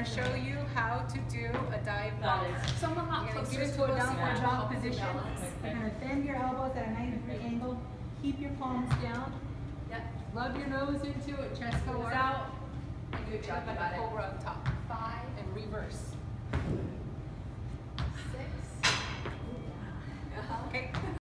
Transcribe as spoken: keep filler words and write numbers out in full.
to show you how to do a dive bomb. Someone got You're closer going to to a us. downward Yeah. dog position. You're going to bend your elbows at a ninety degree angle. Keep your palms down. Yep. Rub your nose into it. Chest goes out. Good job. Like a cobra on top. Five. And reverse.